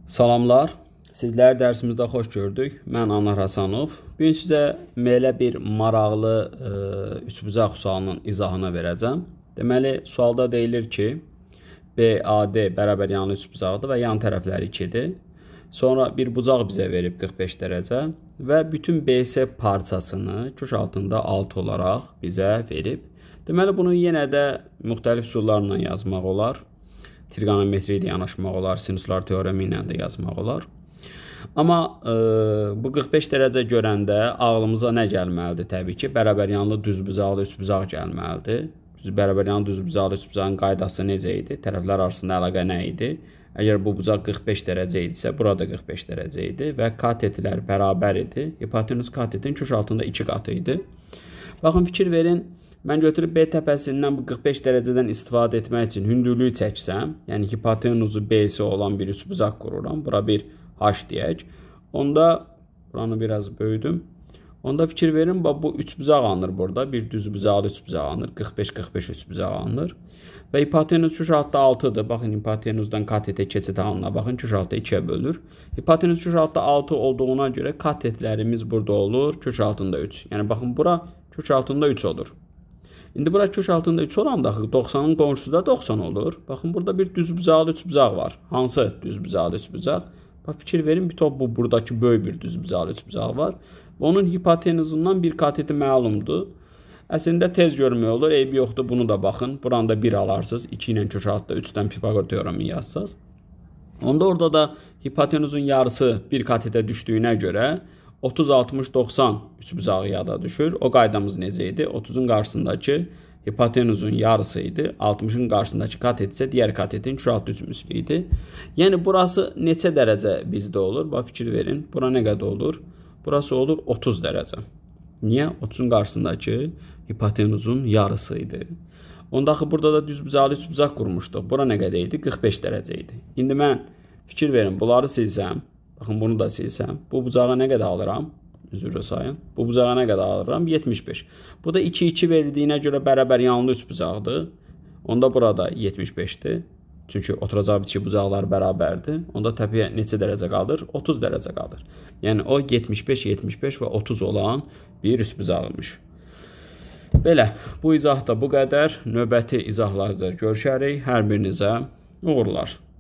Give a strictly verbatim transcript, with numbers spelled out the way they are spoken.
Salamlar, sizləri dərsimizdə xoş gördük. Mən Anar Həsənov. Bugün sizə belə bir maraqlı e, üçbucaq sualının izahını verəcəm. Deməli, sualda deyilir ki, B A D bərabər yanlı üçbucaqdır və yan tərəfləri ikidir. Sonra bir bucaq bizə verib qırx beş dərəcə və bütün B S parçasını köş altında altı olaraq bizə verib. Deməli, bunu yenə də müxtəlif üsullarla yazmaq olar. Trigonometri ilə yanaşmaq olar, sinuslar teoremi ilə də yazmaq olar. Amma e, bu qırx beş dərəcə görəndə ağlımıza nə gəlməlidir? Təbii ki, bərabər yanlı düzbucaqlı üçbucaq gəlməlidir. Bərabər yanlı düzbucaqlı üçbucağın qaydası necə idi? Tərəflər arasında əlaqə nə idi? Əgər bu bucaq qırx beş dərəcə idisə, burada qırx beş dərəcə idi və katetlər bərabər idi. Hipotenuz katetin köş altında iki qatı idi. Baxın, fikir verin. Mən götürüb B təpəsindən bu qırx beş dərəcədən istifadə etmək üçün hündürlüyü çəksəm, yəni hipotenuzu B-si olan bir üçbucaq qururam. Bura bir H deyək. Onda, buranı biraz böyüdüm. Onda fikir verin, bu üçbucaq alınır burada. Bir düzbucaqlı üçbucaq alınır. qırx beş qırx beş üçbucaq alınır. Və hipotenuz köş altında altıdır. Baxın, hipotenuzdan katetə keçid halına baxın, köş altında ikiyə bölünür. Hipotenuz köş altında altı olduğuna görə katetlərimiz burada olur, köş altında üç. Yəni, baxın, bura köş altında üç olur. İndi bura köş altında üç olanda doxsanın qonşusu da doxsan olur. Baxın, burada bir düzbucaqlı üçbucaq var. Hansı düzbucaqlı üçbucaq? Bax, fikir verin, bir top bu, buradakı böyük bir düzbucaqlı üçbucaq var. Onun hipotenuzundan bir kateti məlumdur. Əslində tez görmək olur, eybi yoxdur, bunu da baxın. Buranda bir alarsınız, iki ilə köş altında üçdən Pifagor teoremi yazsınız. Onda orada da hipotenuzun yarısı bir katetə düşdüyünə görə otuz altmış doxsan üçbucağı yada düşür. O qaydamız necə idi? otuzun qarşısındakı hipotenuzun yarısı idi. altmışın qarşısındakı katet isə digər katetin köş altı üçmüslü idi. Yəni, burası neçə dərəcə bizdə olur? Bax, fikir verin. Bura nə qədər olur? Burası olur otuz dərəcə. Niyə? otuzun qarşısındakı hipotenuzun yarısı idi. Onda axı burada da düzbucaqlı üçbucaq qurmuşduq. Bura nə qədər idi? qırx beş dərəcə idi. İndi mən fikir verin, bunları silsəm, baxın, bunu da silsəm, bu bucağa nə qədər alıram? Üzrə sayın. Bu bucağa nə qədər alıram? yetmiş beş. Bu da iki iki verildiğinə görə bərabər yanlı üçbucaqdır. Onda burada yetmiş beşdir. Çünki oturacaq bitişik bucaqlar bərabərdir. Onda təpəyə neçə dərəcə qalır? otuz dərəcə qalır. Yəni, o yetmiş beş, yetmiş beş və otuz olan bir üçbucaqmış. Belə, bu izah da bu qədər. Növbəti izahlarda görüşərik. Hər birinizə uğurlar.